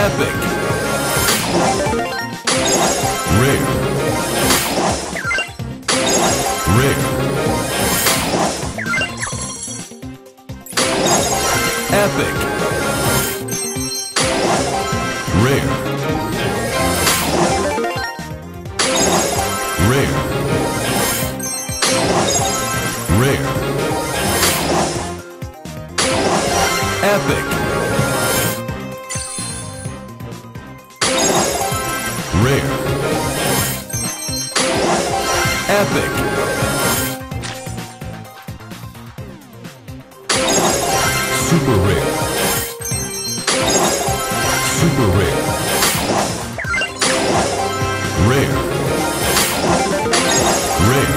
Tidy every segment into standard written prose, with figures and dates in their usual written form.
Epic. Rare. Rare. Epic. Rare. Rare. Rare. Epic. Rare. Epic. Super rare. Super rare. Rare. Rare.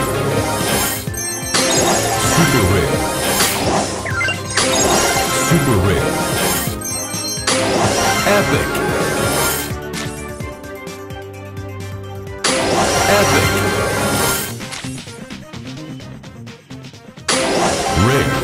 Super rare. Super rare. Epic. Epic. Rare.